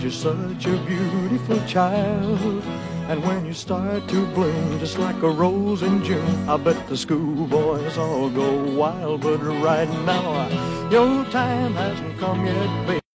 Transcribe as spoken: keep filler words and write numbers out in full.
'cause you're such a beautiful child. And when you start to bloom just like a rose in June, I bet the schoolboys all go wild. But right now, your time hasn't come yet, baby.